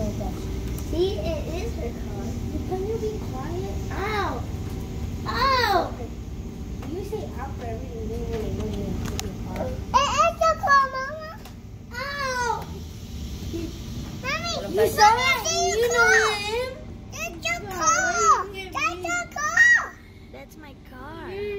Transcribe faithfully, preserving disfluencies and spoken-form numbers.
right there. See, it is her car. Can you be quiet? Ow! Ow! You say ow for everything. You really know your car. It is your car, Mama. Ow! Mommy, you saw it? You know him? It's your car. That's your car. That's my car.